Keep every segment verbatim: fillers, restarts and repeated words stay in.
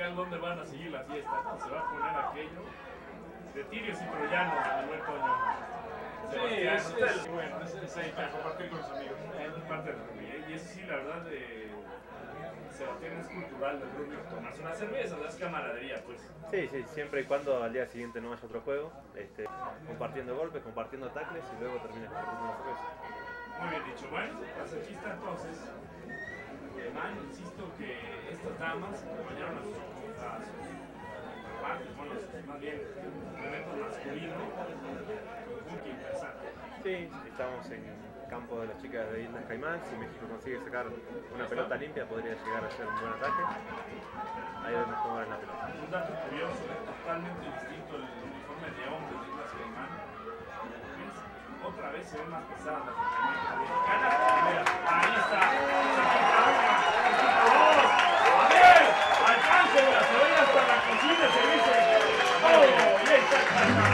local, ¿dónde van a seguir la fiesta? ¿No? Se va a poner aquello de tirios y troyanos en el buen Toño. Sí, es, es, bueno, es, es ahí para compartir con los amigos. Es parte del rugby, y eso sí, la verdad, de Sebastián es cultural del rugby, tomarse una cerveza, es camaradería, pues. Sí, sí, siempre y cuando al día siguiente no haya otro juego, este, compartiendo golpes, compartiendo tacles y luego termina compartiendo una cerveza. Muy bien dicho. Bueno, pues aquí está entonces. Man, insisto que estas damas acompañaron a sus, a sus partes, bueno, más bien elementos masculinos, muy interesante. Sí, estamos en campo de las chicas de Islas Caimán. Si México consigue sacar una pelota limpia, podría llegar a ser un buen ataque. Ahí vemos cómo va la pelota. Un dato curioso, es totalmente distinto el uniforme de hombres de Islas Caimán. Otra vez se ven más pesadas las mexicanas. Ahí está. A ver, alcáncela, se oye hasta la cocina, se dice. ¡Oh! Y ahí está.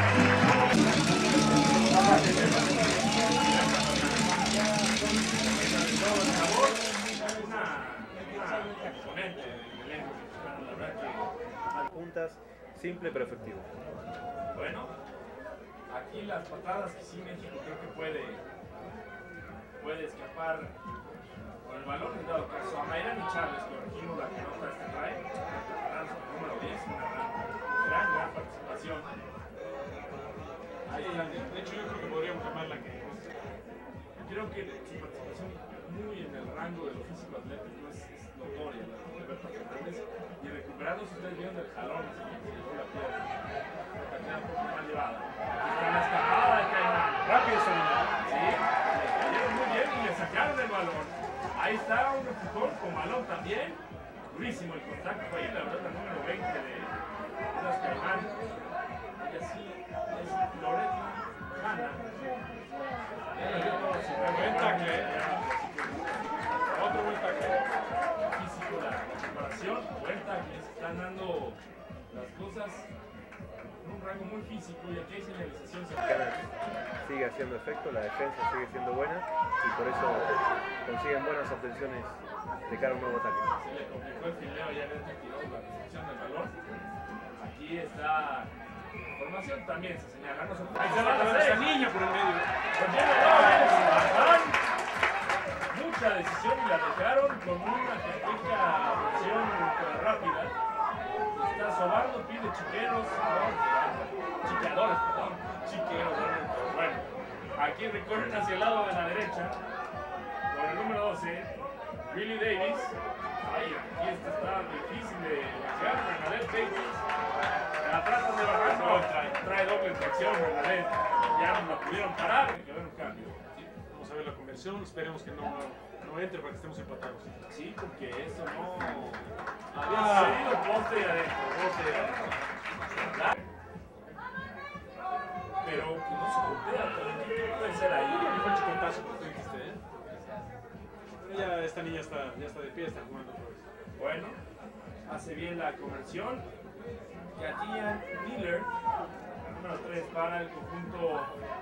Puntas, simple pero efectivo. Bueno, aquí las patadas que sí México creo que puede puede escapar con el balón en dado caso a Mayrani Chávez, corregimos la pelota este trae, número diez, una gran, gran participación. Ahí está. De hecho yo creo que podríamos llamarla que creo que su participación muy en el rango de lo físico atlético es, es notoria, la de Berta Fernández, y recuperando si ustedes vieron del jalón, así que se la pierna, la queda un poco mal llevada. Aquí está la escapada de Caimán. rápido esa niña. Sí, le cayeron muy bien y le sacaron el balón. Ahí está un empujón con balón también. Durísimo el contacto, ahí la verdad la número veinte de las Caimán. Ella sí es Loretti Hanna. Buen tackle. Otro buen tackle. Físico, la preparación, buen tackle. Se están dando las cosas en un rango muy físico y aquí hay señalización. Sigue haciendo efecto, la defensa sigue siendo buena y por eso consiguen buenas obtenciones de cara a un nuevo ataque. Se le complicó el fileo, ya le tiró la recepción del balón. Aquí está formación, también se señala. No se Ahí se va a esa niña por el medio. Mucha decisión y la dejaron con una técnica versión ultra rápida. Está sobando, pide chiqueros, chiqueadores, perdón, chiqueros. Bueno, aquí recorren hacia el lado de la derecha por el número doce, Billy Davis. Ay, aquí esta está difícil de bajar, Bernadette Davis. La tratan de bajar, no, trae, trae doble tracción, Bernadette. Ya no la pudieron parar, hay que ver un cambio. Sí, vamos a ver la conversión, esperemos que no, no entre para que estemos empatados. Sí, porque eso no había sucedido, poste y adentro, poste y adentro. Pero que no se golpea, ¿qué puede ser ahí? Ahí fue el chicotazo que tú dijiste, ¿eh? Pero ya esta niña está, ya está de pie, está jugando otra vez. Bueno, hace bien la conversión. Katia Miller, número tres para el conjunto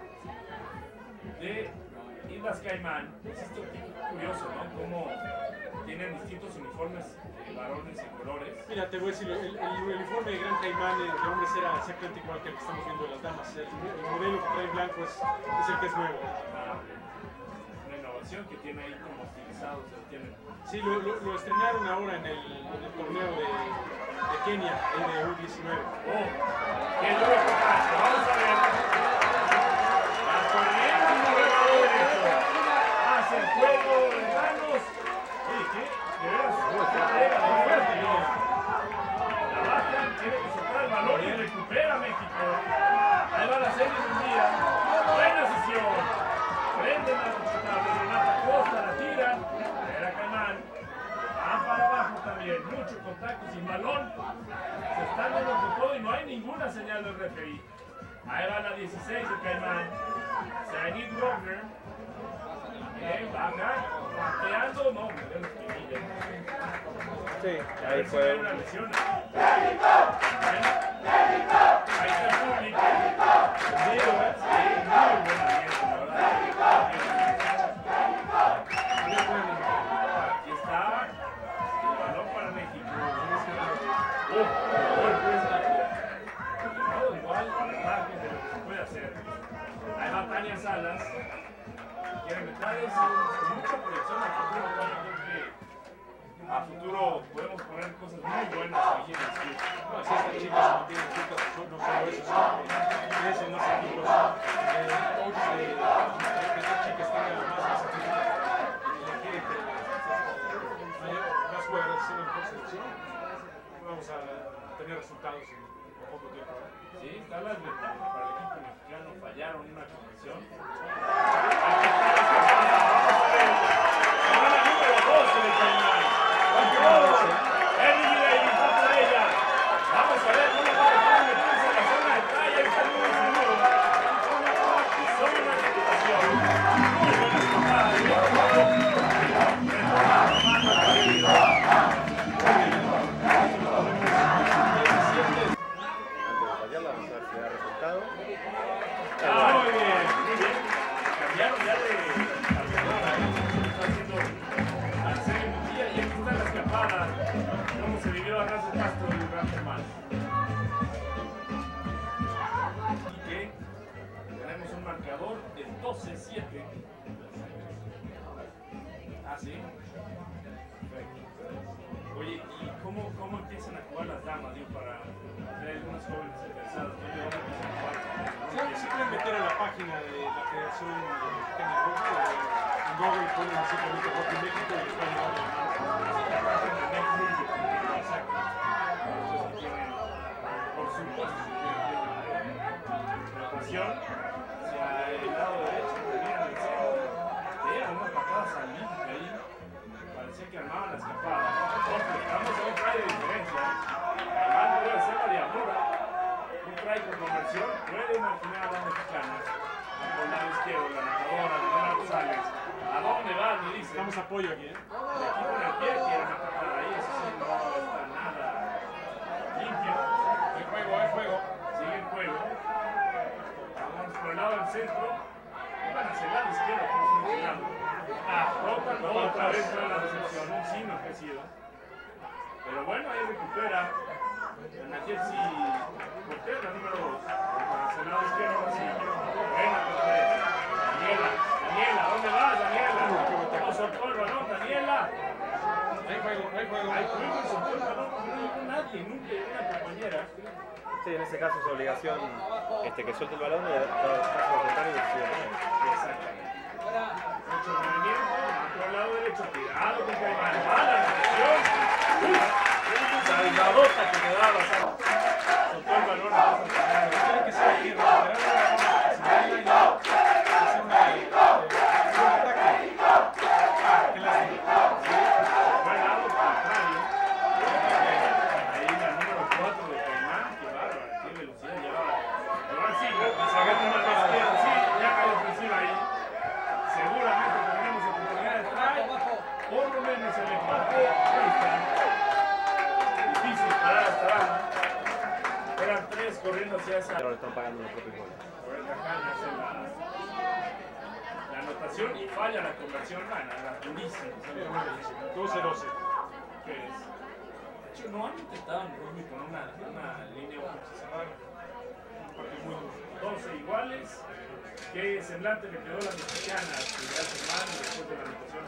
de Islas Caimán. Es esto curioso, ¿no? Cómo tienen distintos uniformes de varones y colores. Mira, te voy a decir, el, el, el uniforme de Gran Caimán de hombres era exactamente igual que el que estamos viendo de las damas. El, el modelo que trae blanco es, es el que es nuevo. Ah, una innovación que tiene ahí como estilizado, se lo tienen. Sí, lo, lo, lo estrenaron ahora en el, en el torneo de, de Kenia, ahí de U diecinueve. ¡Oh! ¡Qué duro contacto! Vamos a ver. La corriente y el lado derecho. Hace el juego de manos. Oye, ¿qué? De veras, se pega muy fuerte, ¿no? La bajan, tiene que soltar el balón y recupera México. Ahí va la serie del día. Buena sesión. Prenden la respetable. Renata Costa la tiran. Era Caimán. Van para abajo también. Mucho contacto sin balón. Se están dando con todo y no hay ninguna señal del referee. Ahí va la dieciséis de Caimán. Sainit Wagner. Bien, baja. Pateando. No, me dio la espinilla. Sí, A ahí ver si fue hay una lesión. Ahí está el público. Sí, muy buen ambiente, la verdad. Aquí está el balón para México. Oh, quieren entrar es mucha proyección a futuro. Creo que a futuro podemos poner cosas muy buenas aquí en el club. No, si estas chicas se mantienen juntas, no solo eso, sino que crecen los equipos. El coach de estas chicas tenga más disciplina y la quiere que las jugadoras sean mejor selección. Vamos a tener resultados en poco tiempo. Sí, está la desventaja para el equipo mexicano. Fallaron una conversión. Semana número doce de Caimán. Henry Davis contra ella. Vamos a ver cómo va a dejar meterse en la zona de talla. Está el número uno. Son una ejecución. Muy buena escapada. Ah, muy bien, muy bien. Cambiaron ya de alrededor. Está haciendo Arsenio Mujía y aquí está la escapada. Cómo se vivió a Razo Castro del gran hermano. Y que tenemos un marcador de doce siete. Ah, sí. Perfecto. Oye, ¿y cómo, cómo empiezan a jugar las damas? Digo, para tener algunas jóvenes interesadas. ¿Dónde van a empezar a jugar? Sí, se pueden meter a la página de la Federación Mexicana de Hockey, en Google ponen simplemente Hockey México y les van a llevar a la Exacto. Entonces tienen, por supuesto, rotación hacia el lado derecho, tenían el centro, tenían una patada salífica ahí, parecía que armaban la escapada. Ojo, estamos a un try de diferencia. Además, no debe ser la diablura. Un try con conversión puede imaginar a las mexicanas. Por el lado izquierdo, la anotadora, Liliana González. ¿A dónde van? Me dice. Damos apoyo aquí, ¿eh? Y aquí con el pie quieren atacar ahí, eso sí, no está nada limpio. Hay juego, hay juego. Sigue el juego. Vamos por el lado del centro. Van hacia el lado izquierdo, por eso el lado. Ah, tocan otra vez fue la recepción, un signo que ha sido. Pero bueno, ahí recupera. Anajetsi Cortés, la número dos. Hacia el lado izquierdo, así. Buena Cortés. Daniela, Daniela, ¿dónde vas, Daniela? No soltó el balón, Daniela. Hay juego, hay juego. Hay juego y soltó el balón, no llegó nadie, nunca llegó una compañera. Sí, en ese caso es obligación este, que suelte el balón y el caso contrario que siga con él. Exactamente. Mucho movimiento, otro lado derecho, tirado con Caimán. Mala recepción. Uy, salvadota que me daba. Soltó el balón a los compañeros. Tiene que ser aquí, recuperar la bola, hacer una, eh, un ataque. Ah, qué lástima. Buen lado contrario. Ahí la número cuatro de Caimán. Qué bárbaro, qué velocidad llevaba. Ahora sí, se agarra una izquierda. Sí, ya cae ofensiva ahí. Seguramente tendremos oportunidad de try. Por lo menos el empate. Ahí está. Difícil parar hasta abajo. Eran tres corriendo hacia esa. Pero le están pagando los propios goles. Roberta Khan hace la, la anotación y falla la conversión. Bueno, era durísimo. doce doce. ¿Qué es? De hecho, no han intentado en rugby con una, una línea un poco cerrada. Porque muy duro. doce iguales. Qué semblante le quedó a las mexicanas de hace mano después de la anotación.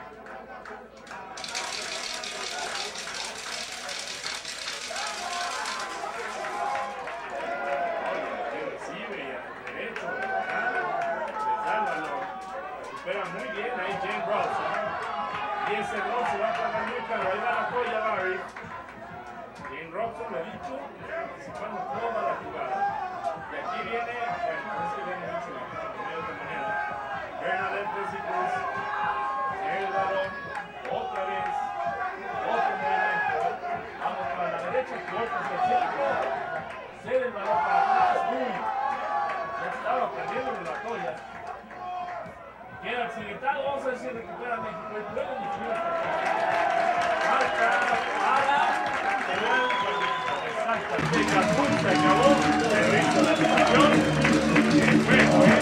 Que recibe y a derecho, les da el balón. Recupera muy bien ahí Jane Robson. Y ese gol se va a pagar muy caro. Ahí va la joya Barry. Jane Robson, lo he dicho, participando toda la jugada. Y aquí viene, bueno, no es que viene mucho de otra manera. Bernadette Pesicus, el balón, otra vez, otro movimiento. Vamos para la derecha, corta hacia el centro. Cede el balón para atrás. Uy, ya estaba perdiendo en la toalla. Queda accidentado, vamos a ver si recupera México. El juego definió esta cosa. Marca para el exactamente. Cazún se acabó. Se hizo la situación. El juego, ¿eh?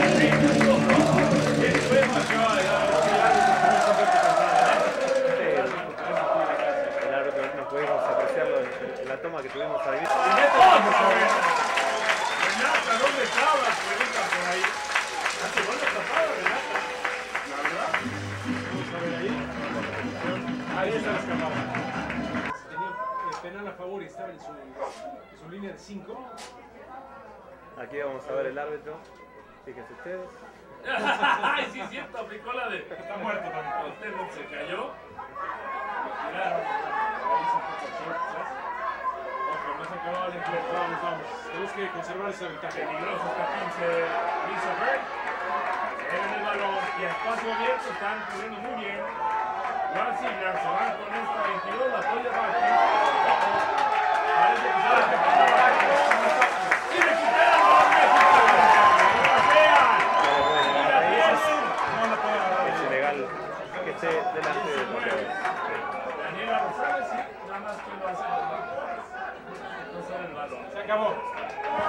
El juego acaba de dar El árbitro no pudimos apreciarlo en, en la toma que tuvimos ahí. Vamos a ver. Renata, ¿dónde estabas? Preguntan por ahí. Hace buena tapada, Renata. en su, en su línea de cinco. Aquí vamos a ver el árbitro. Fíjense ustedes. Ay, sí, es cierto, aplicó la de. Está muerto también. Usted no se cayó. Lo tiraron. Ahí se fue por short, ¿sabes? Ojo, no se acababa el empleo. Vamos, vamos. Tenemos que conservar esa ventaja. Peligroso hasta quince. Lisa Bird. En el balón y a espacio abierto están corriendo muy bien. Juan Sigler se va con esta veintidós. La apoya Barkley. Parece que se va a aceptar Barkley. Y le quitaron los mexicanos. ¡Lo pasean! ¡Y la pierden! No la puede agarrar. Es ilegal que esté delante de los jugadores. Daniela Rosales, sí, nada más que lo hace. No sale el balón. Se acabó.